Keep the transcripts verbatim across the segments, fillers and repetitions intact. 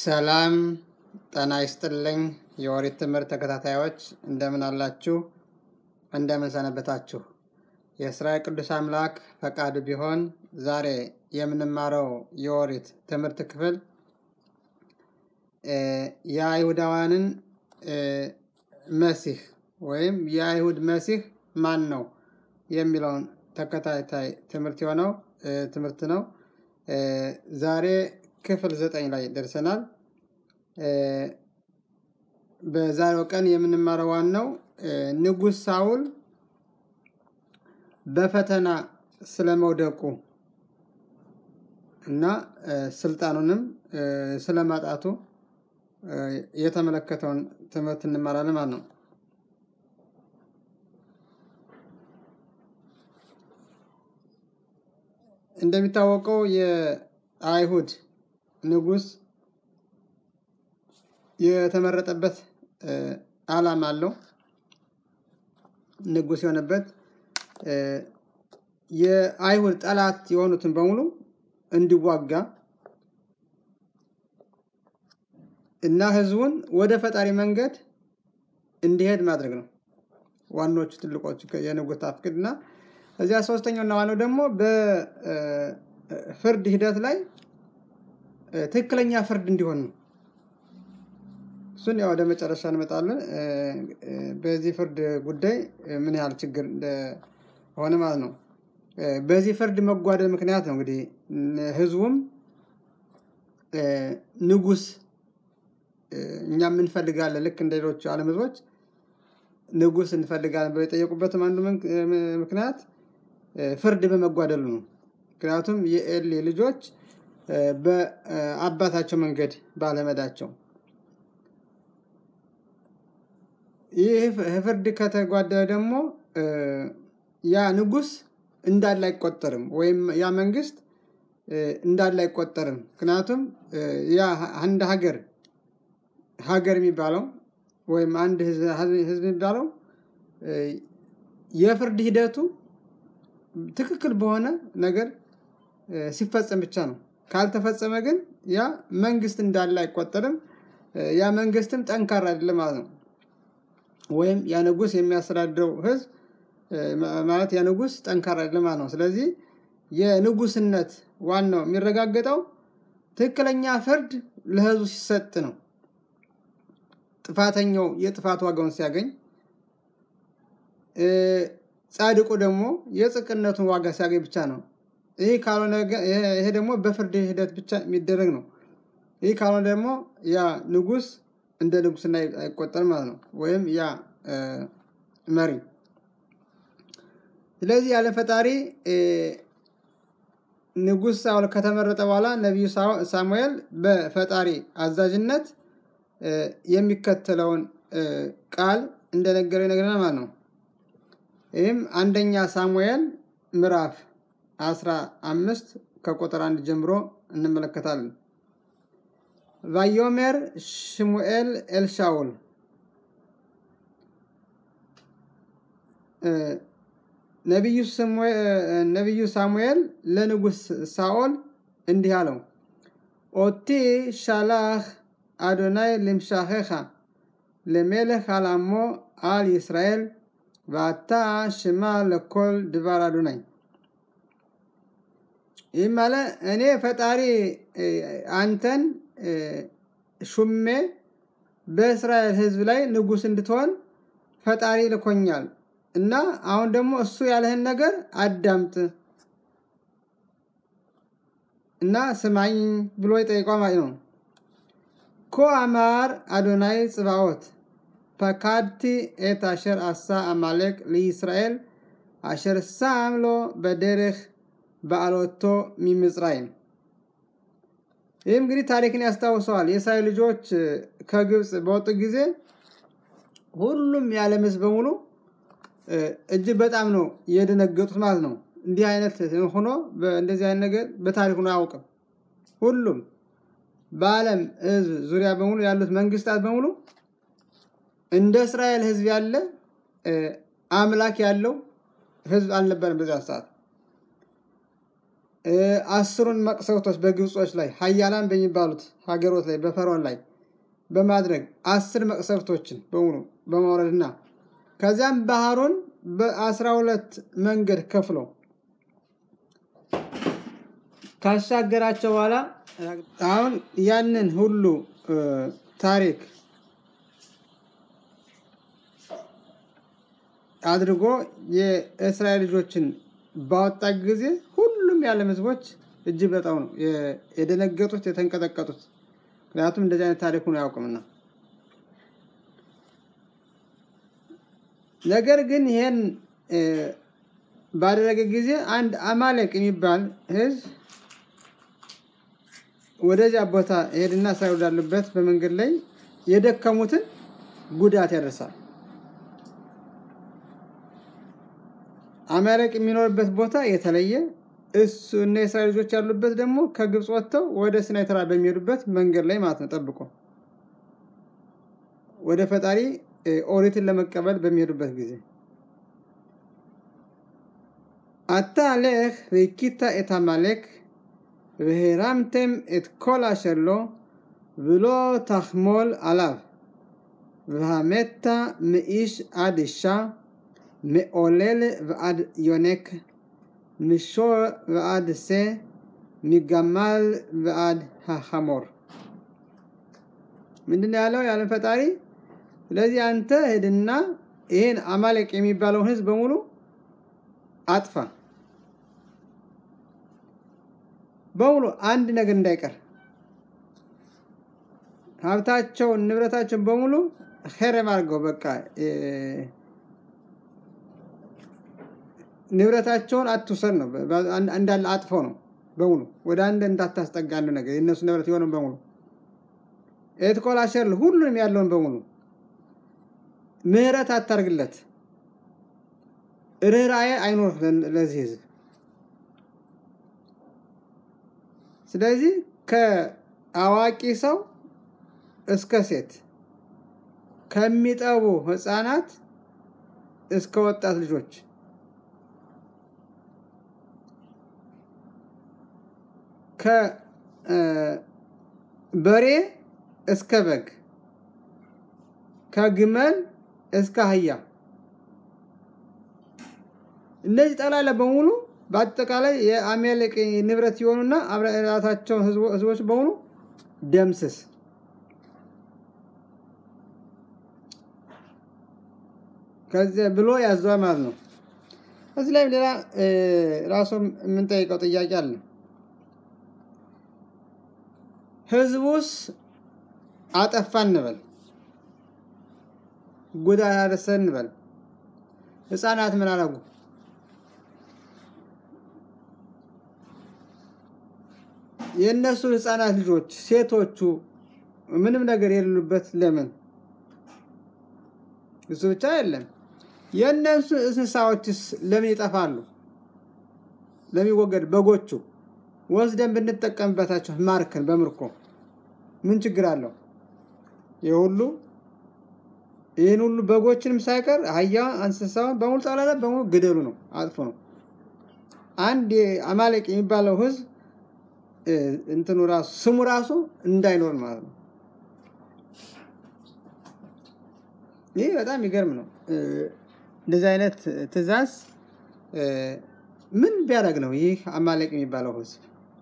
ሰላም ጤና ይስጥልኝ የኦሪት ትምህርት ተከታታዮች እንደምን አላችሁ እንደምን ሰነበታችሁ የእስራኤል ቅዱስ አምላክ ፈቃዱ ቢሆን ዛሬ የምንማረው የኦሪት ትምህርት ክፍል የአይሁዳውያንን መሲህ ወይም የአይሁድ መሲህ ማን ነው የሚለውን ተከታታይ ትምህርት የሆነው ትምህርት ነው ዛሬ ክፍል ዘጠኝ ላይ ደርሰናል በዛሬው ቀን የምንማረው ዋናው ንጉስ ሳውል በፈተና ስለመውደቁ እና ስልጣኑንም ስለማጣቱ የተመለከተውን ትምህርት እንማራለን ማለት ነው እንደሚታወቀው የአይሁድ ንጉስ የተመረጠበት ዓላማ አለው ንጉስ የሆነበት የአይሁድ ጠላት የሆኑትን በሙሉ እንዲዋጋ እና ህዝቡን ወደ ፈጣሪ መንገድ እንዲሄድ ማድረግ ነው ዋናዎቹ ትልቆቹ የንጉስ አፍቅድና እዚያ ሶስተኛውና ዋናው ደግሞ በፍርድ ሂደት ላይ ትክክለኛ ፍርድ እንዲሆን ነው እሱን ያው ወደ መጨረሻ እንመጣለን በዚህ ፍርድ ጉዳይ ምን ያህል ችግር እንደሆነ ማለት ነው በዚህ ፍርድ መጓደል ምክንያት ነው እንግዲህ ህዝቡም ንጉስ እኛ ምን ፈልጋለን ልክ እንደሌሎች ዓለም ህዝቦች ንጉስ እንፈልጋለን ብለው የጠየቁበትም አንዱ ምክንያት ፍርድ በመጓደሉ ነው ምክንያቱም የኤሊ ልጆች በአባታቸው መንገድ ባለመዳቸው ይህ ፍርድ ከተጓደለ ደግሞ ያ ንጉስ እንዳለ አይቆጠርም ወይም ያ መንግስት እንዳለ አይቆጠርም ምክንያቱም ያ አንድ ሀገር ሀገር የሚባለው ወይም አንድ ህዝብ የሚባለው የፍርድ ሂደቱ ትክክል በሆነ ነገር ሲፈጸም ብቻ ነው ካልተፈጸመ ግን ያ መንግስት እንዳለ አይቆጠርም ያ መንግስትም ጠንካራ አይደለም ማለት ነው ወይም ያ ንጉስ የሚያስተዳድረው ህዝብ ማለት ያ ንጉስ ጠንካራ አይደለም ማለት ነው ስለዚህ የንጉስነት ዋናው የሚረጋገጠው ትክክለኛ ፍርድ ለህዝቡ ሲሰጥ ነው ጥፋተኛው የጥፋት ዋጋውን ሲያገኝ ጻድቁ ደግሞ የጽድቅነቱን ዋጋ ሲያገኝ ብቻ ነው ይሄ ካልሆነ ይሄ ደግሞ በፍርድ ሂደት ብቻ የሚደረግ ነው ይሄ ካልሆነ ደግሞ ያ ንጉስ እንደ ንጉስና አይቆጠርም ማለት ነው ወይም ያ መሪ ስለዚህ ያለ ፈጣሪ ንጉስ ሳውል ከተመረጠ በኋላ ነብዩ ሳሙኤል በፈጣሪ አዛዥነት የሚከተለውን ቃል እንደነገረ ነገርና ማለት ነው ይህም አንደኛ ሳሙኤል ምዕራፍ አስራ አምስት ከቁጥር አንድ ጀምሮ እንመለከታለን vayomer shmuel el shaul ነብዩ ሳሙኤል ነብዩ ሳሙኤል ለንጉስ ሳኦል እንዲህ አለው ኦቲ ሻላህ አዶናይ ለምሻኸኻ ለመለኽ አላሞ አል እስራኤል ዋታ ሽማ ለኮል ድባር አዶናይ ይማለ እኔ ፈጣሪ አንተን ሹሜ በእስራኤል ህዝብ ላይ ንጉስ እንድትሆን ፈጣሪ ልኮኛል እና አሁን ደግሞ እሱ ያለህን ነገር አዳምጥ እና ስማኝ ብሎ ይጠይቀው ማለት ነው ኮ አማር አዶናይ ጽባኦት ፈካድቲ ኤት አሸር አሳ አማሌቅ ለእስራኤል አሸር ሳምሎ በደረህ በአሎቶ ሚምጽራይም ይህ እንግዲህ ታሪክን ያስታውሰዋል የእስራኤል ልጆች ከግብጽ በወጡ ጊዜ ሁሉም የዓለም ህዝብ በሙሉ እጅ በጣም ነው የደነገጡት ማለት ነው እንዲህ አይነት ሆኖ እንደዚህ አይነት ነገር በታሪኩ ነው ያውቀው ሁሉም በዓለም ህዝብ ዙሪያ በሙሉ ያሉት መንግስታት በሙሉ እንደ እስራኤል ህዝብ ያለ አምላክ ያለው ህዝብ አልነበረም በዛ ሰዓት አስሩን መቅሰፍቶች በግብጾች ላይ ኃያላን በሚባሉት ሀገሮች ላይ በፈርዖን ላይ በማድረግ አስር መቅሰፍቶችን በሙሉ በማውረድና ከዛም ባህሩን በ12 መንገድ ከፍሎ ካሻገራቸው በኋላ አሁን ያንን ሁሉ ታሪክ አድርጎ የእስራኤል ልጆችን ባወጣ ጊዜ ሁሉም የዓለም ህዝቦች እጅግ በጣም ነው የደነገጡት የተንቀጠቀጡት ምክንያቱም እንደዚህ አይነት ታሪኩን ያውቁምና ነገር ግን ይሄን ባደረገ ጊዜ አንድ አማሌቅ የሚባል ህዝብ ወደዚያ ቦታ ሄድና እስራኤል ወዳለበት በመንገድ ላይ የደከሙትን ጉዳት ያደርሳል አማሌቅ የሚኖርበት ቦታ የተለየ እሱ እና የእስራኤል ልጆች ያሉበት ደግሞ ከግብጽ ወጥተው ወደ ሲናይ ተራራ በሚሄዱበት መንገድ ላይ ማለት ነው ጠብቆ ወደ ፈጣሪ ኦሪትን ለመቀበል በሚሄዱበት ጊዜ አታለህ ወኪታ እታማሌክ ወሄራምተም את כל אשר לו ולא תחמול עליו והמת מאיש עד אישה מעולל ועד יונק משור ועד שא מגמל ועד החמור ምንድነው ያለው ያለን ፈጣሪ ስለዚህ አንተ ሄድና ይሄን አማሌቅ የሚባለውን ህዝብ በሙሉ አጥፋ በሙሉ አንድ ነገር እንዳይቀር ሀብታቸው ንብረታቸው በሙሉ ኸረም አድርገው በቃ ንብረታቸውን አትውሰድ ነው እንዳለ አጥፈው ነው በሙሉ ወደ አንድ እንዳታስጠጋሉ ነገር የነሱ ንብረት የሆነው በሙሉ እትቆላሸል ሁሉንም ያለውን በሙሉ ምህረት አታርግለት ርህራዬ አይኖር ለዚህ ህዝብ ስለዚህ ከአዋቂ ሰው እስከ ሴት ከሚጠቡ ህፃናት እስከ ወጣት ልጆች ከበሬ እስከ በግ ከግመል እስከ አህያ እነዚህ ጠቅላላ በሙሉ በአጠቃላይ የአማሌቅ ንብረት ይሆኑና አብራራታቸው ህዝቦች በሙሉ ደምስስ ከዚህ ብሎ ያዘው ማለት ነው እዚህ ላይ ሌላ ራሱ ምን ጠይቀው ጥያቄ አለ ህዝቡስ አጠፋን እንበል ጉዳት አደረሰን እንበል ህፃናት ምን አረጉ የነሱ ህፃናት ልጆች ሴቶቹ ምንም ነገር የሌሉበት ለምን እሱ ብቻ አይደለም የነሱ እንስሳዎችስ ለምን ይጠፋሉ ለሚወገድ በጎቹ ወስደን ብንጠቀምበታቸው ማርከን በምርኮ ምን ችግር አለው የሁሉ ይሄን ሁሉ በጎችንም ሳይቀር አህያ እንስሳው በሙሉ ጣላላ በሙሉ ግደሉ ነው አጥፎ ነው አንድ አማሌቅ የሚባለው ህዝብ እንትኑ ራሱ ስሙ ራሱ እንዳይኖር ማለት ነው ይሄ በጣም ይገርም ነው እንደዚህ አይነት ትዛዝ ምን ቢያደርግ ነው ይሄ አማሌቅ የሚባለው ህዝብ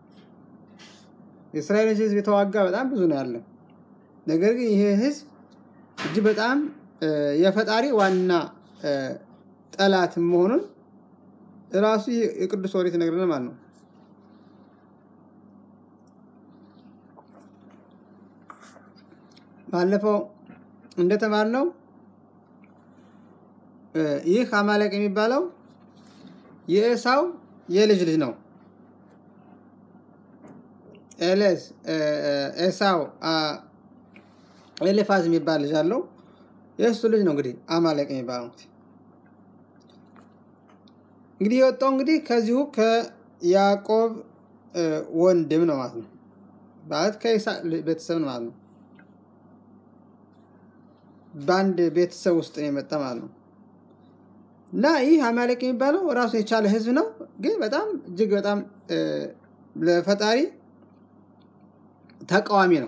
የእስራኤል ህዝብ የተዋጋ በጣም ብዙ ነው ያለው ነገር ግን ይሄ ህዝብ እጅ በጣም የፈጣሪ ዋና ጠላት መሆኑን ራሱ የቅዱስ ኦሪት ነገርና ማለት ነው ባለፈው እንደተባለው ይህ አማሌቅ የሚባለው የኤሳው የልጅ ልጅ ነው ኤሌስ ኤሳው ኤሌፋዝ የሚባል ልጅ አለው የእሱ ልጅ ነው እንግዲህ አማሌቅ የሚባለው እንግዲህ የወጣው እንግዲህ ከዚሁ ከያዕቆብ ወንድም ነው ማለት ነው ማለት ከኢሳ ቤተሰብ ነው ማለት ነው ባንድ ቤተሰብ ውስጥ ነው የመጣ ማለት ነው እና ይህ አማሌቅ የሚባለው ራሱ የቻለ ህዝብ ነው ግን በጣም እጅግ በጣም ለፈጣሪ ተቃዋሚ ነው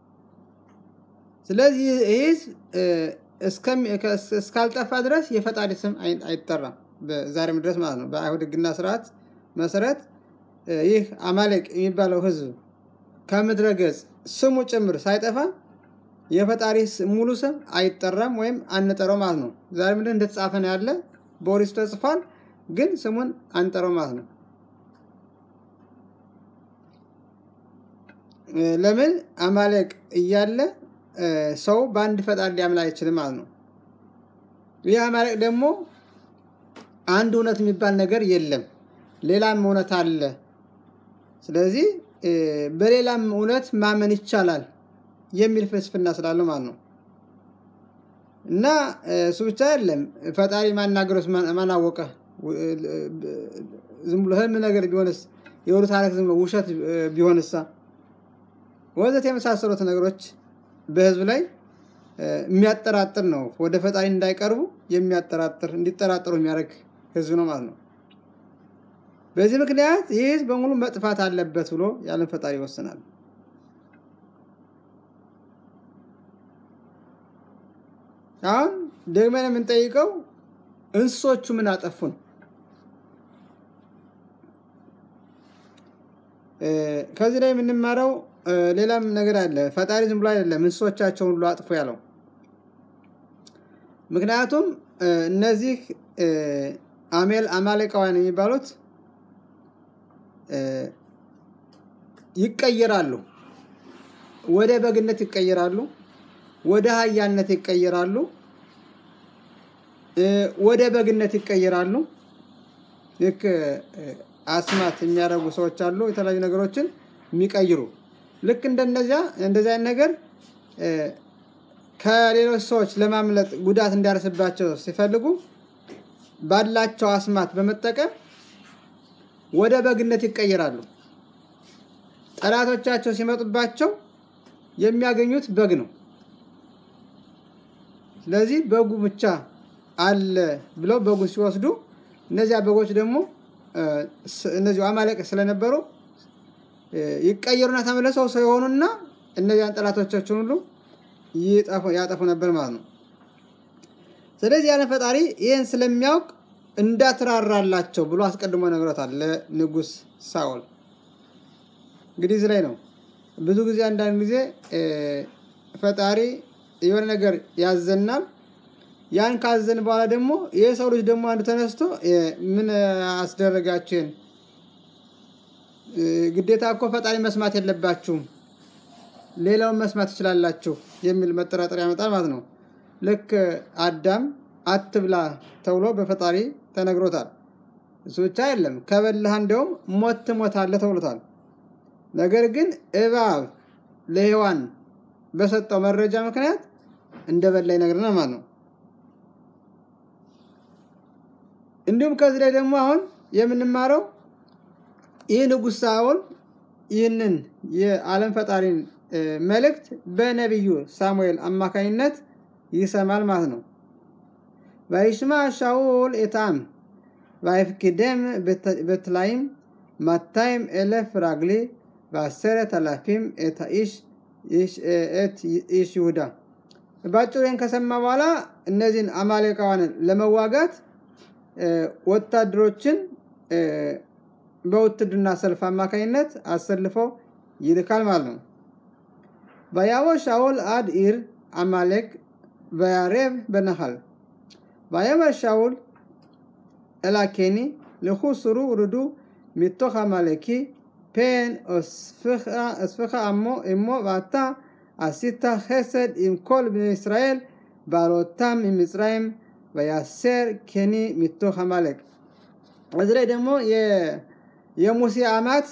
ስለዚህ ይህ እስከም እስካልጠፋ ድረስ የፈጣሪ ስም አይጠራም በዛሬም ድረስ ማለት ነው በአይሁድ ህግና ስርዓት መሰረት ይህ አማሌቅ የሚባለው ህዝብ ከምድረ ገጽ ስሙ ጭምር ሳይጠፋ የፈጣሪ ሙሉ ስም አይጠራም ወይም አንጠራው ማለት ነው ዛሬ ምንድነው እንደተጻፈ ነው ያለ በኦሪት ተጽፏል ግን ስሙን አንጠራው ማለት ነው ለምን አማሌቅ እያለ ሰው በአንድ ፈጣሪ ሊያምን አይችልም ማለት ነው ይህ አማሌቅ ደግሞ አንድ እውነት የሚባል ነገር የለም ሌላም እውነት አለ ስለዚህ በሌላም እውነት ማመን ይቻላል የሚል ፍልስፍና ስላለው ማለት ነው እና እሱ ብቻ አይደለም ፈጣሪ ማናገሩስ ማናወቀ ዝም ብሎ ህልም ነገር ቢሆንስ የወሩ ታሪክ ዝም ብሎ ውሸት ቢሆንስ ወዘተ የመሳሰሉት ነገሮች በህዝብ ላይ የሚያጠራጥር ነው ወደ ፈጣሪ እንዳይቀርቡ የሚያጠራጥር እንዲጠራጠሩ የሚያደርግ ህዝብ ነው ማለት ነው በዚህ ምክንያት ይህ በሙሉ መጥፋት አለበት ብሎ ያለን ፈጣሪ ወሰናል አሁን ደግመን የምንጠይቀው እንስሶቹ ምን አጠፉን ከዚህ ላይ የምንማረው ሌላም ነገር አለ ፈጣሪ ዝም ብሎ አይደለም እንስሶቻቸውን ሁሉ አጥፉ ያለው ምክንያቱም እነዚህ አሜል አማሌቃውያን የሚባሉት ይቀየራሉ ወደ በግነት ይቀየራሉ ወደ አህያነት ይቀየራሉ ወደ በግነት ይቀየራሉ ልክ አስማት የሚያረጉ ሰዎች አሉ የተለያዩ ነገሮችን የሚቀይሩ ልክ እንደነዚያ እንደዚያ ነገር ከሌሎች ሰዎች ለማምለጥ ጉዳት እንዲያርስባቸው ሲፈልጉ ባላቸው አስማት በመጠቀም ወደ በግነት ይቀየራሉ ጠላቶቻቸው ሲመጡባቸው የሚያገኙት በግ ነው ስለዚህ በጉ ብቻ አለ ብለው በጉ ሲወስዱ እነዚያ በጎች ደግሞ እነዚህ አማሌቅ ስለነበሩ ይቀየሩና ተመለሰው ሰው ይሆኑና እነዚያን ጠላቶቻቸውን ሁሉ ይጣፉ ያጠፉ ነበር ማለት ነው ስለዚህ ያለ ፈጣሪ ይሄን ስለሚያውቅ እንዳትራራላቸው ብሎ አስቀድሞ ነግሮታል ለንጉስ ሳኦል እንግዲህ እዚህ ላይ ነው ብዙ ጊዜ አንዳንድ ጊዜ ፈጣሪ የሆነ ነገር ያዘናል ያን ካዘን በኋላ ደግሞ የሰው ልጅ ደግሞ አንዱ ተነስቶ ምን አስደረጋችን ግዴታ እኮ ፈጣሪ መስማት የለባችሁም ሌላውን መስማት ይችላልላችሁ የሚል መጠራጠር ያመጣል ማለት ነው ልክ አዳም አትብላ ተብሎ በፈጣሪ ተነግሮታል እሱ ብቻ አይደለም ከበላህ እንደው ሞት ትሞታለህ ተብሎታል ነገር ግን እባብ ለሔዋን በሰጠው መረጃ ምክንያት እንደበላ ይነግረናል ማለት ነው እንዲሁም ከዚህ ላይ ደግሞ አሁን የምንማረው ይህ ንጉስ ሳኦል ይህንን የዓለም ፈጣሪን መልእክት በነብዩ ሳሙኤል አማካኝነት ይሰማል ማለት ነው ባይሽማ ሻውል እታም ባይፍክደም በትላይም ማታይም ኤለፍ ራግሊ ባሰረት አላፊም እታይሽ ኢሽ እት ኢሽ ይሁዳ ባጭሩን ከሰማ በኋላ እነዚህን አማሌቃውያንን ለመዋጋት ወታደሮችን በውትድርና ሰልፍ አማካኝነት አሰልፈው ይልካል ማለት ነው ባያው ሻውል አድ ኢር አማሌቅ ባያሬብ በነሃል ባያው ሻውል እላኬኒ ለኹስሩ ሩዱ ሚቶኻ ማለኪ ፔን እስፍኻ እስፍኻ አሞ እሞ ባታ አሲታ ሐሰድ ኢም ኮል በእስራኤል ባሮታም ኢምጽራይም በያሰር ኬኒ ሚቶኻ ማለክ እዚህ ላይ ደግሞ የ የሙሴ አማት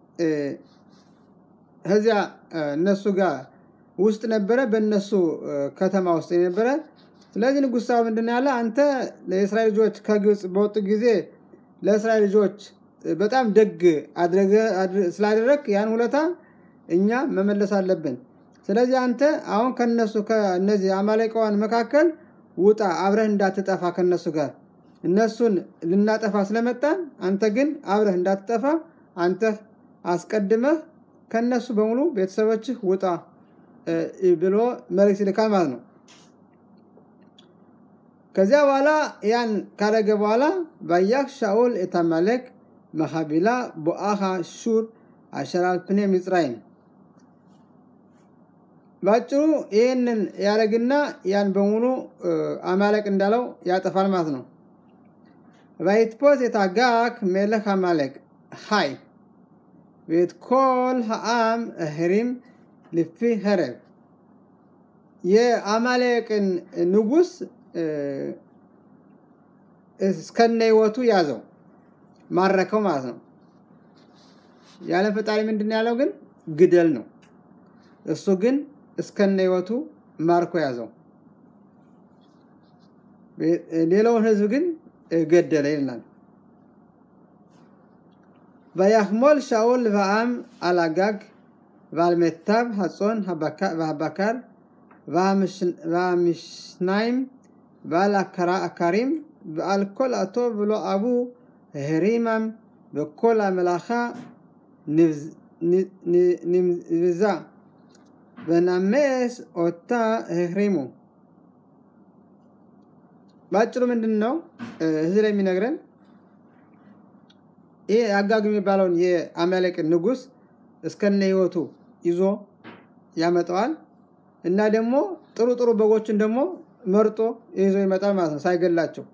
ህዚያ እነሱ ጋር ውስጥ ነበረ በእነሱ ከተማ ውስጥ ነበረ ስለዚህ ንጉስ ሳኦል ምንድነው ያለ አንተ ለእስራኤል ልጆች ከግብጽ በወጡ ጊዜ ለእስራኤል ልጆች በጣም ደግ አድርገ ስላደረክ ያን ሁለታ እኛ መመለስ አለብን ስለዚህ አንተ አሁን ከነሱ ከነዚህ አማሌቃውያን መካከል ውጣ አብረህ እንዳትጠፋ ከነሱ ጋር እነሱን ልናጠፋ ስለመጣን አንተ ግን አብረህ እንዳትጠፋ አንተ አስቀድመህ ከነሱ በሙሉ ቤተሰቦችህ ውጣ ብሎ መልእክት ይልካል ማለት ነው። ከዚያ በኋላ ያን ካረገ በኋላ ባያክ ሻኡል እታማለክ መሐቢላ ቦአኻ ሹር አሸራል ፕኔ ሚጽራይም ባጭሩ ይሄንን ያረግና ያን በሙሉ አማለቅ እንዳለው ያጠፋል ማለት ነው። ባይትፖስ የታጋክ መለክ አማለቅ ሃይ ቤት ኮል ሃአም ህሪም ልፊ ህረብ የአማለቅን ንጉስ እስከነ ህይወቱ ያዘው ማረከው ማለት ነው። ያለ ፈጣሪ ምንድነው ያለው ግን ግደል ነው። እሱ ግን እስከነ ህይወቱ ማርኮ ያዘው። ሌላውን ህዝብ ግን ገደለ ይላል። ויחמול שאול ועם על הגג ועל מיטב הצאן והבקר והמשניים ועל העקרים ועל כל הטוב ולא אבו הרימם וכל המלאכה נבזה ונמס אותה החרימו ባጭሩ ምንድነው እዚህ ላይ የሚነግረን ይሄ አጋግ የሚባለውን የአማሌቅ ንጉስ እስከነ ህይወቱ ይዞ ያመጣዋል እና ደግሞ ጥሩ ጥሩ በጎችን ደግሞ መርጦ ይዞ ይመጣል ማለት ነው ሳይገላቸው።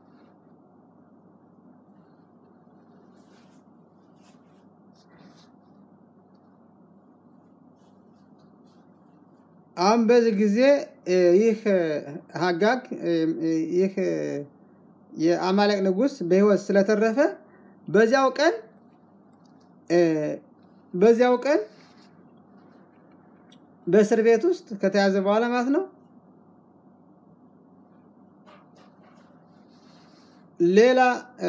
አሁን በዚህ ጊዜ ይህ አጋግ ይህ የአማሌቅ ንጉስ በህይወት ስለተረፈ በዚያው ቀን በዚያው ቀን በእስር ቤት ውስጥ ከተያዘ በኋላ ማለት ነው ሌላ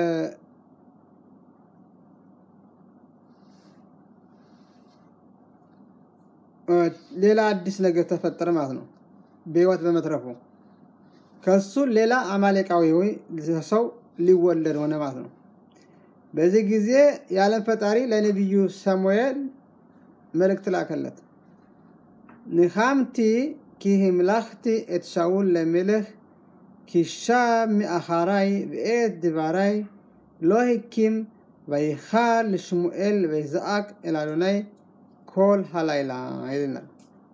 ሌላ አዲስ ነገር ተፈጠረ ማለት ነው በህይወት በመትረፉ ከሱ ሌላ አማሌቃዊ ወይ ሰው ሊወለድ ሆነ ማለት ነው። በዚህ ጊዜ ያለም ፈጣሪ ለነብዩ ሳሙኤል መልእክት ላከለት ንኻምቲ ኪህምላኽቲ את שאול למלך כי שם מאחרי ואת דברי לא הקים ויחל לשמואל ויזעק אל אדוני כל הלילה ይላል።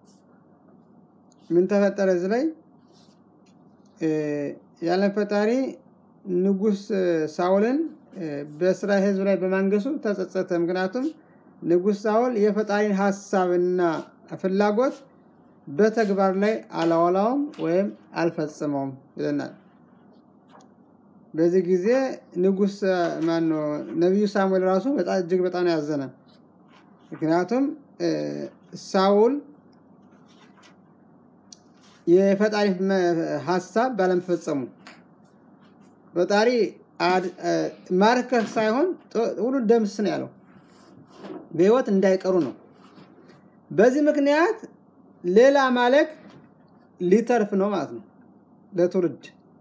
ምን ተፈጠረ እዚህ ላይ ያለም ፈጣሪ ንጉስ ሳውልን በእስራኤል ህዝብ ላይ በማንገሱ ተጸጸተ። ምክንያቱም ንጉስ ሳውል የፈጣሪን ሐሳብና ፍላጎት በተግባር ላይ አላዋላውም ወይም አልፈጸመውም ይለናል። በዚህ ጊዜ ንጉስ ማን ነው ነብዩ ሳሙኤል ራሱ በጣም እጅግ በጣም ያዘነ። ምክንያቱም ሳውል የፈጣሪ ሐሳብ ባለመፈጸሙ ፈጣሪ ማርከህ ሳይሆን ሁሉ ደምስ ነው ያለው በህይወት እንዳይቀሩ ነው። በዚህ ምክንያት ሌላ አማሌቅ ሊተርፍ ነው ማለት ነው ለትውልድ።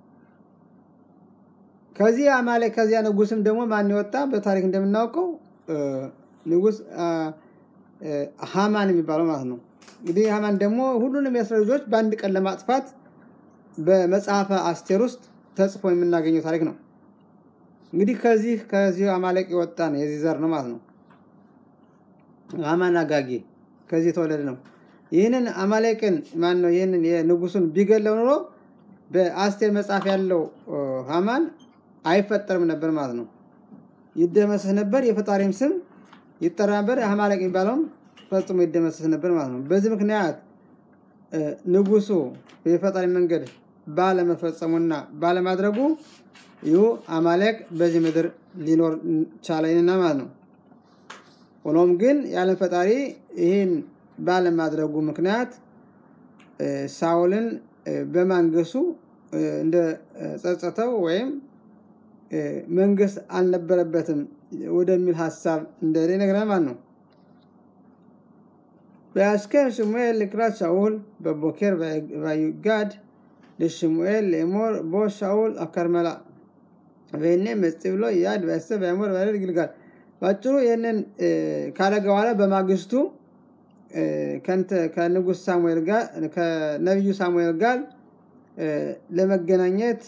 ከዚህ አማሌቅ ከዚያ ንጉስም ደግሞ ማን ይወጣ በታሪክ እንደምናውቀው ንጉስ ሃማን የሚባለው ማለት ነው። እንግዲህ ሃማን ደግሞ ሁሉንም የእስራኤል ልጆች በአንድ ቀን ለማጥፋት በመጽሐፈ አስቴር ውስጥ ተጽፎ የምናገኘው ታሪክ ነው። እንግዲህ ከዚህ ከዚህ አማሌቅ ይወጣ ነው የዚህ ዘር ነው ማለት ነው። ሃማን አጋጊ ከዚህ ተወለደ ነው። ይሄንን አማሌቅን ማን ነው ይሄንን የንጉሱን ቢገለው ኖሮ በአስቴር መጽሐፍ ያለው ሃማን አይፈጠርም ነበር ማለት ነው። ይደመሰስ ነበር የፈጣሪም ስም ይጠራ ነበር አማሌቅ የሚባለው ፈጽሞ ይደመሰስ ነበር ማለት ነው። በዚህ ምክንያት ንጉሱ የፈጣሪ መንገድ ባለመፈጸሙና ባለማድረጉ ይሁ አማሌቅ በዚህ ምድር ሊኖር ቻለና ማለት ነው። ሆኖም ግን ያለ ፈጣሪ ይሄን ባለማድረጉ ምክንያት ሳውልን በማንገሱ እንደ ጸጸተው ወይም መንገስ አልነበረበትም ወደሚል ሐሳብ እንደነገረን ማለት ነው። በአስከር ሽሙኤል לקראת שאול בבוקר ויגד לשמואל לאמור בוא שאול הכרמלה በእኔ መስጥብሎ ያድ በሰብ ያመር ባለ ግልጋል ባጭሩ ይሄንን ካረገ በኋላ በማግስቱ ከንተ ከንጉስ ሳሙኤል ጋር ከነብዩ ሳሙኤል ጋር ለመገናኘት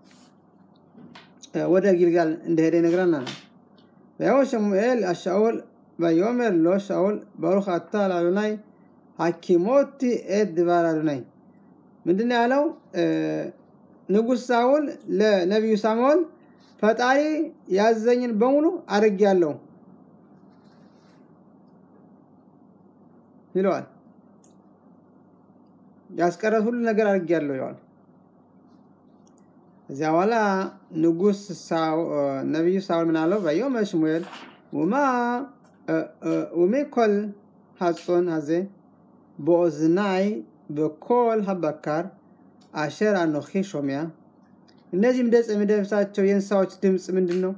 ወደ ጊልጋል እንደሄደ ይነግረናል ያው ሳሙኤል አሻውል ባዮመር ሎ ሻውል ባሩኽ አታ አዶናይ ሐኪሞቲ ኤድ ባራዶናይ ምንድነው ያለው ንጉስ ሳውል ለነብዩ ሳሙኤል ፈጣሪ ያዘኝን በሙሉ አርግያለሁ ይሏል ያስቀረት ሁሉ ነገር አርግያለሁ ይሏል እዚያ በኋላ ንጉስ ሳው ነብዩ ሳውል ምን አለው ባዮመ ሳሙኤል ወማ ወሜኮል ሐጾን አዘ ቦዝናይ በኮል ሀበካር አሸር አኖኺ ሾሚያ እነዚህም ደጽ ምደብሳቸው የንሳዎች ድምጽ ምንድነው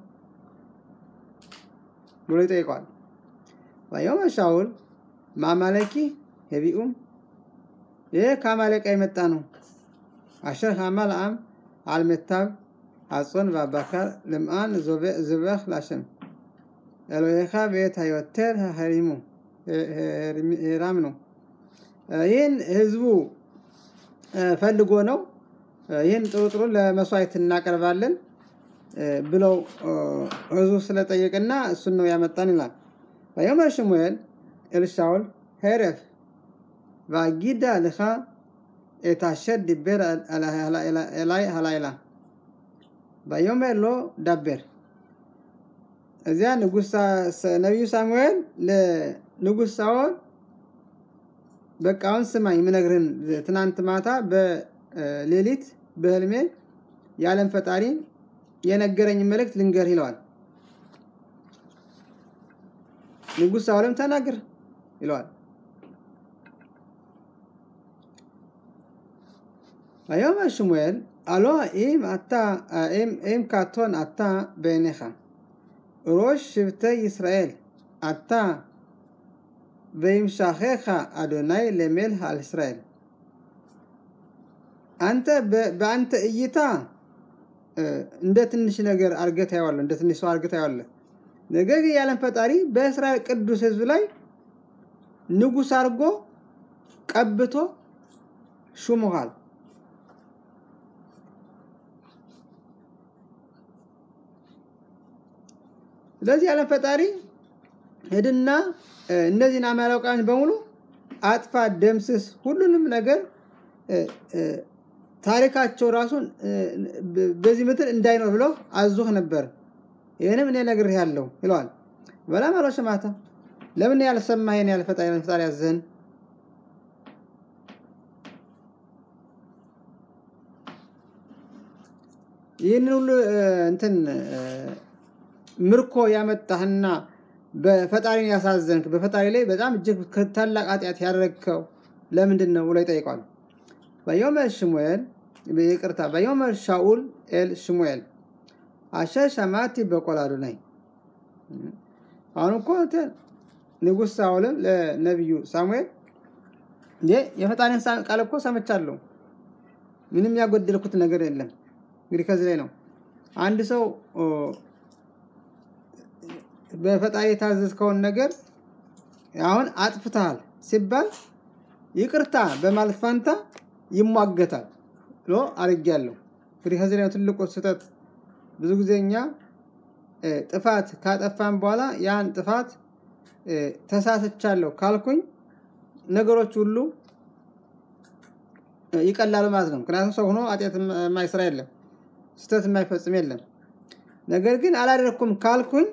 ብሎ ይጠይቃል ባዮመ ሳውል ማማለኪ ሄቢኡም ይሄ ካማለቃ የመጣ ነው አሸር ሐማልአም አልመታብ አጾን ባባካር ለማን ዞበ ዝበኽ ላሽም ኤሎሄኻ ቤት ሃይወተር ሃሪሙ ሄራም ነው ይሄን ህዝቡ ፈልጎ ነው ይሄን ጥሩ ጥሩ ለመስዋዕት እናቀርባለን ብለው ህዝቡ ስለጠየቀና እሱን ነው ያመጣን ይላል ባዮመ ሳሙኤል ኤልሳውል ሄረፍ ዋጊዳ ለኻ እታሸድ ዲበር አላይ ሃላይላ ባዮመ ሎ ዳበር እዚያ ንጉስ ነብዩ ሳሙኤል ለንጉስ ሳውል በቃውን ስማኝ ምነግርን ትናንት ማታ በሌሊት በህልሜ ያለም ፈጣሪ የነገረኝ መልእክት ልንገር ይለዋል ንጉስ ሳውልም ተናገር ይለዋል ባዮመ ሳሙኤል አሎ ኢም አታ ኢም ኢም ካቶን አታ በእኔኻ ሮሽ ሽብተ እስራኤል አታ በይምሻኸኻ አዶናይ ለሜልህ አልእስራኤል አንተ በአንተ እይታ እንደ ትንሽ ነገር አርገታ ያዋለ እንደ ትንሽ ሰው አርገታ ያዋለ ነገር ግን ያለም ፈጣሪ በእስራኤል ቅዱስ ህዝብ ላይ ንጉስ አርጎ ቀብቶ ሹመሃል ስለዚህ ያለም ፈጣሪ ሄድና እነዚህን አማላውቃን በሙሉ አጥፋ ደምስስ ሁሉንም ነገር ታሪካቸው ራሱን በዚህ ምድር እንዳይኖር ብለው አዞህ ነበር ይሄንም እኔ ነገር ያለው ይላል ወላማሎ ሰማታ ለምን ያልሰማየን ያልፈጣሪ ፈጣሪ ያዘን ይሄን ሁሉ እንትን ምርኮ ያመጣህና በፈጣሪን ያሳዘንክ በፈጣሪ ላይ በጣም እጅግ ታላቅ ኃጢአት ያደረግከው ለምንድነው ብሎ ይጠይቃል ባዮመ ሳሙኤል በይቅርታ ባዮመ ሳኡል ኤል ሳሙኤል አሸ ሰማቲ በቆላዶናይ አሁን እኮ ንጉስ ሳውል ለነብዩ ሳሙኤል የፈጣሪን ቃል እኮ ሰምቻለሁ ምንም ያጎደልኩት ነገር የለም እንግዲህ ከዚህ ላይ ነው አንድ ሰው በፈጣሪ ታዘዝከውን ነገር አሁን አጥፍታል ሲባል ይቅርታ በማለት ፋንታ ይሟገታል ሎ አርግያለሁ እንግዲህ ከዚህ ላይ ትልቁ ስህተት ብዙ ጊዜኛ ጥፋት ካጠፋን በኋላ ያን ጥፋት ተሳስቻለሁ ካልኩኝ ነገሮች ሁሉ ይቀላሉ ማለት ነው ምክንያቱም ሰው ሆኖ ኃጢአት የማይሰራ የለም ስህተት የማይፈጽም የለም ነገር ግን አላደረኩም ካልኩኝ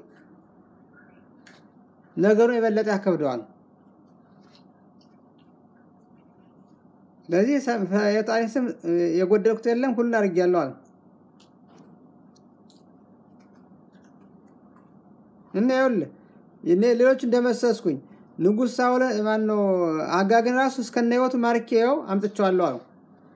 ነገሩን የበለጠ ያከብደዋል ለዚህ የፈጣሪ ስም የጎደልኩት የለም ሁሉ አርግያለሁ አለ እና ይኸውልህ እኔ ሌሎች እንደመሰስኩኝ ንጉስ ሳውል ማን ነው አጋግን ራሱ እስከነ ህይወቱ ማርኬው አምጥቻለሁ አለው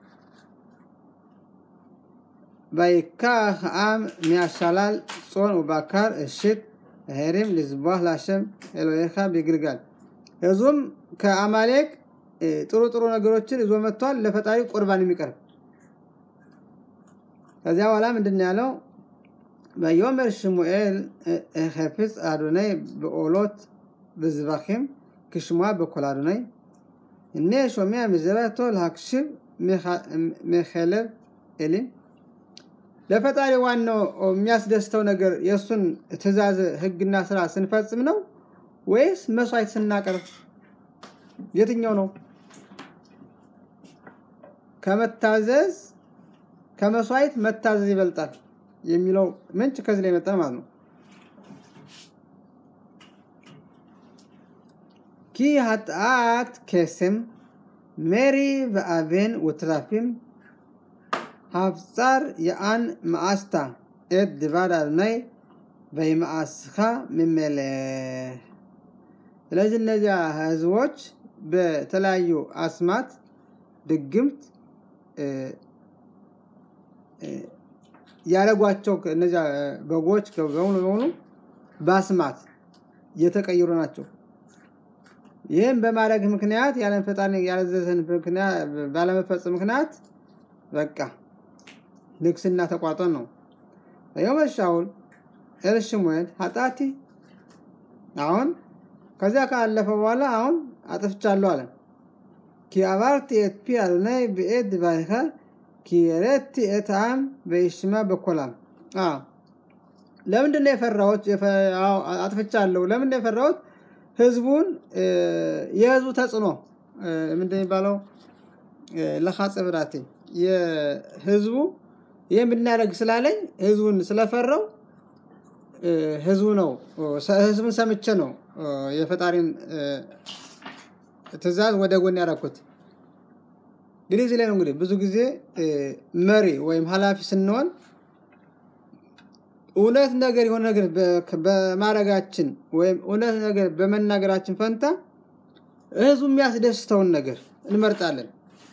ባይካህ አም ሚያሻላል ጾን ወባካር እሽት ሄሪም ለዝባህ ላሸም ኤሎሄኻ ቢግልጋል እዙም ከአማሌክ ጥሩ ጥሩ ነገሮችን ይዞ መጥቷል ለፈጣሪ ቁርባን የሚቀርብ ከዚያ በኋላ ምንድነው ያለው ויאמר שמואל חפץ אדוני בעולות בזבחים כשמוע בקול אדוני הנה שומע מזבחתו להקשיב מחלב ኤሊ ለፈጣሪ ዋናው የሚያስደስተው ነገር የሱን ትእዛዝ ህግና ስራ ስንፈጽም ነው ወይስ መስዋዕት ስናቀርብ የትኛው ነው ከመታዘዝ ከመስዋዕት መታዘዝ ይበልጣል የሚለው ምንጭ ከዚህ ላይ መጣ ማለት ነው ኪ ኃጢአት ከስም ሜሪ ወአቤን ወትራፊም ሀፍጻር የአን ማአስታ እድ ድባዳልናይ በይማአስኻ ምመለ ስለዚህ እነዚያ ህዝቦች በተለያዩ አስማት ድግምት ያረጓቸው እነዚያ በጎች ከበሙሉ በሙሉ ባስማት የተቀየሩ ናቸው ይሄን በማድረግ ምክንያት ያለን ፈጣሪ ያለዘዘን ምክንያት ባለመፈጸም ምክንያት በቃ ንግስና ተቋርጦ ነው የመሻውል እርሽሙን ኃጢአቲ አሁን ከዛ ካለፈ በኋላ አሁን አጥፍቻለሁ አለ ኪአባርቲ ኤትፒ አልናይ በኤድ ባይኻ ኪረት ኤታም በይሽማ በኮላም አ ለምንድን ነው የፈራሁት አጥፍቻለሁ ለምን ነው የፈራሁት ህዝቡን የህዝቡ ተጽኖ ምንድነው የሚባለው ለኻጽብራቴ የህዝቡ የምናረግ ስላለኝ ህዝቡን ስለፈራው ህዝቡ ነው ህዝቡን ሰምቼ ነው የፈጣሪን ትእዛዝ ወደ ጎን ያረኩት ግሪዝ ላይ ነው እንግዲህ ብዙ ጊዜ መሪ ወይም ሐላፊ ስንሆን ኡነት ነገር የሆነ ነገር በማረጋችን ወይም ኡነት ነገር በመናገራችን ፈንታ ህዝቡ የሚያስደስተውን ነገር እንመርጣለን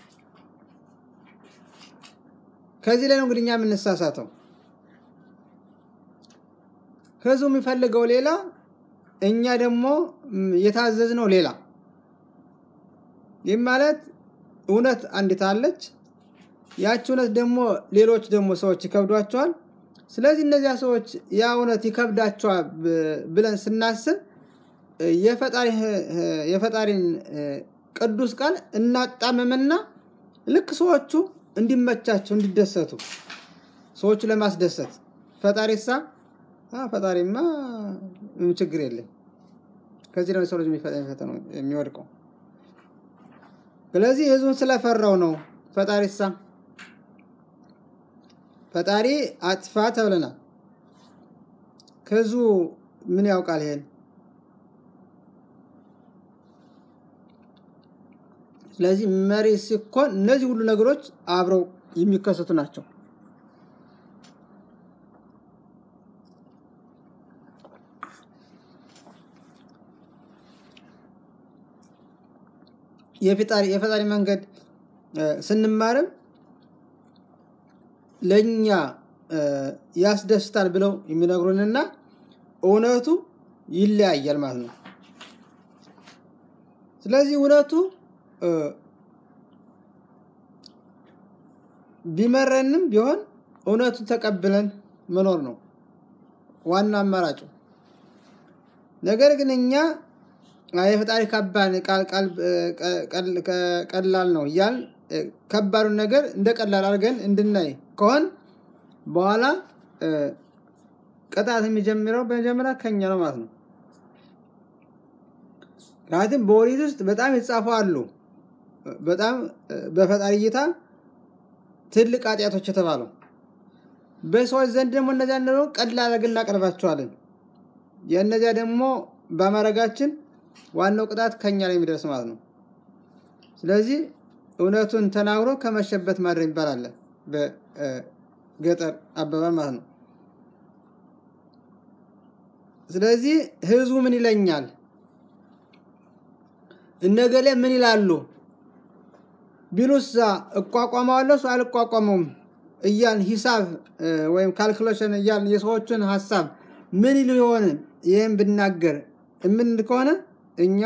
ከዚህ ላይ ነው እንግዲህ እኛ የምንሳሳተው ህዝቡ የሚፈልገው ሌላ እኛ ደግሞ የታዘዝነው ሌላ ይማለት ኡነት አንዲት አለች ያቺ ኡነት ደግሞ ሌሎች ደግሞ ሰዎች ይከብዷቸዋል ስለዚህ እነዚያ ሰዎች ያ ኡነት ይከብዳቸዋል ብለን ስናስብ የፈጣሪ የፈጣሪን ቅዱስ ቃል እናጣመምና ልክ ሰዎቹ እንዲመቻቸው እንዲደሰቱ ሰዎቹ ለማስደሰት ፈጣሪሳ አ ፈጣሪማ ምን ችግር የለም ከዚህ ነው ሰዎች የሚፈተነው የሚወድቀው ስለዚህ ህዝቡን ስለፈራው ነው ፈጣሪሳ ፈጣሪ አጥፋ ተብለና ከዙ ምን ያውቃል ይሄን ስለዚህ መሪ ሲኮን እነዚህ ሁሉ ነገሮች አብረው የሚከሰቱ ናቸው የፈጣሪ የፈጣሪ መንገድ ስንማርም ለኛ ያስደስታል ብለው የሚነግሩንና ኡነቱ ይለያያል ማለት ነው ስለዚህ ኡነቱ ቢመረንም ቢሆን ኡነቱ ተቀብለን መኖር ነው ዋና አማራጩ ነገር ግን እኛ የፈጣሪ ከባድ ቃል ቃል ቀላል ነው ያን ከባዱ ነገር እንደቀላል አድርገን እንድናይ ከሆነ በኋላ ቀጣት የሚጀምረው በመጀመሪያ ከኛ ነው ማለት ነው ጋድም በኦሪት ውስጥ በጣም ይጻፋሉ በጣም በፈጣሪ እይታ ትልቅ ኃጢአቶች ተባለው በሰዎች ዘንድ ደግሞ እነዚያ ነው ቀላል አድርገን እናቀርባቸዋለን የእነዚያ ደግሞ በማረጋችን ዋናው ቅጣት ከኛ ላይ የሚደርስ ማለት ነው ስለዚህ ኡነቱን ተናግሮ ከመሸበት ማድረግ ይባላል በገጠር አባባል ማለት ነው ስለዚህ ህዝቡ ምን ይለኛል እነገለ ምን ይላሉ ቢሉሳ እቋቋማለሁ ሰው አልቋቋመውም እያን ሂሳብ ወይም ካልኩሌሽን እያን የሰዎችን ሐሳብ ምን ይሉ ይሆን ይሄን ብናገር ምን ከሆነ እኛ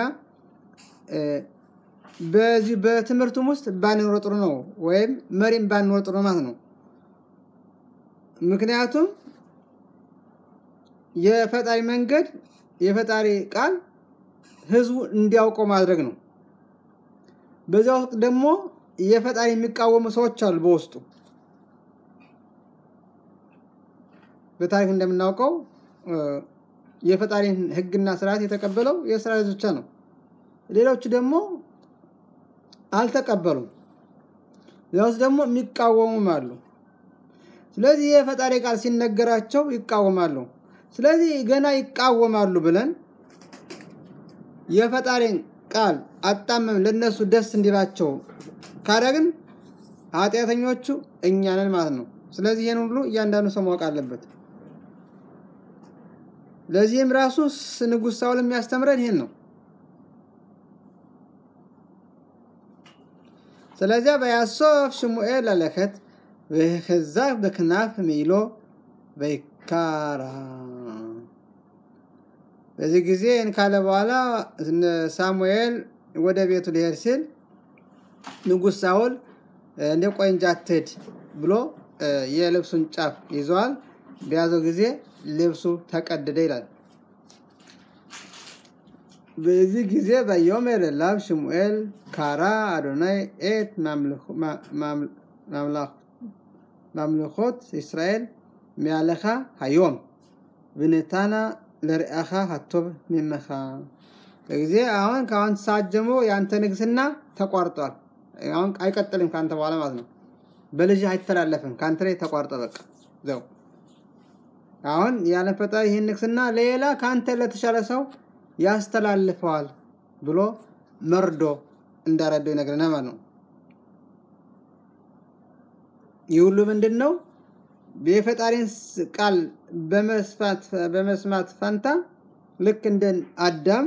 በዚህ በትምርቱም ውስጥ ባንኖር ጥሩ ነው ወይም መሪም ባንኖር ጥሩ ማለት ነው ምክንያቱም የፈጣሪ መንገድ የፈጣሪ ቃል ህዝቡ እንዲያውቀው ማድረግ ነው በዛው ደግሞ የፈጣሪ የሚቃወሙ ሰዎች አሉ በውስጡ በታሪክ እንደምናውቀው የፈጣሪን ህግና ስርዓት የተቀበለው የእስራኤል ብቻ ነው ሌሎች ደግሞ አልተቀበሉም ያውስ ደግሞ የሚቃወሙም አሉ ስለዚህ የፈጣሪ ቃል ሲነገራቸው ይቃወማሉ ስለዚህ ገና ይቃወማሉ ብለን የፈጣሪን ቃል አጣመም ለነሱ ደስ እንዲላቸው ካረግን ኃጢያተኞቹ እኛ ነን ማለት ነው ስለዚህ ይሄን ሁሉ እያንዳንዱ ሰው ማወቅ አለበት ለዚህም ራሱ ንጉስ ሳውል የሚያስተምረን ይሄን ነው ስለዚህ በያሶፍ ሽሙኤል ለለከት በከዛፍ በክናፍ ሚሎ በካራ በዚህ ጊዜ እንካለ በኋላ ሳሙኤል ወደ ቤቱ ሊሄድ ሲል ንጉስ ሳውል እንደ ቆንጃትድ ብሎ የልብሱን ጫፍ ይዟል በያዘው ጊዜ ልብሱ ተቀደደ ይላል በዚህ ጊዜ በዮሜል ላብ ሽሙኤል ካራ አዶናይ ኤት ማምለኽ ማምለኽ ማምለኾት እስራኤል ሚያለኻ ሃዮም ብነታና ለርአኻ ሀቶብ ሚመኻ በጊዜ አሁን ካሁን ሳጀሞ ያንተ ንግስና ተቋርጧል አሁን አይቀጥልም ካንተ በኋላ ማለት ነው በልጅ አይተላለፍም ካንተ ላይ ተቋርጦ በቃ ዘው አሁን ያለ ፈጣሪ ይሄን ንግስና ሌላ ካንተ ለተሻለ ሰው ያስተላልፈዋል ብሎ መርዶ እንዳረደው ይነግረናል ማለት ነው ይሁሉ ምንድነው በፈጣሪን ቃል በመስፋት በመስማት ፈንታ ልክ እንደ አዳም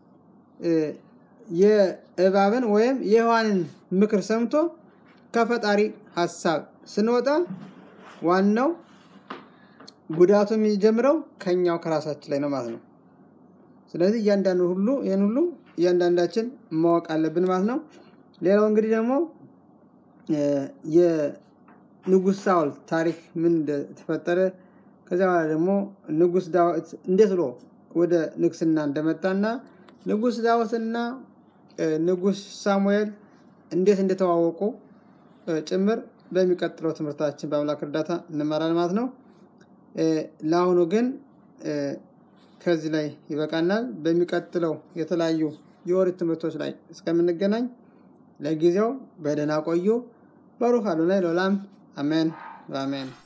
የእባብን ወይም የሔዋንን ምክር ሰምቶ ከፈጣሪ ሐሳብ ስንወጣ ዋናው ጉዳቱ የሚጀምረው ከኛው ከራሳችን ላይ ነው ማለት ነው ስለዚህ እያንዳንዱ ሁሉ የን ሁሉ እያንዳንዳችን ማወቅ አለብን ማለት ነው ሌላው እንግዲህ ደግሞ የንጉስ ሳውል ታሪክ ምን ተፈጠረ ከዛ በኋላ ደግሞ ንጉስ ዳዊት እንዴት ብሎ ወደ ንግስና እንደመጣና ንጉስ ዳዊትና ንጉስ ሳሙኤል እንዴት እንደተዋወቁ ጭምር በሚቀጥለው ትምህርታችን በአምላክ እርዳታ እንማራለን ማለት ነው ለአሁኑ ግን ከዚህ ላይ ይበቃናል በሚቀጥለው የተለያዩ የወርት ትምህርቶች ላይ እስከምንገናኝ ለጊዜው በደህና ቆዩ ባሩክ አዶናይ ለዓለም አሜን አሜን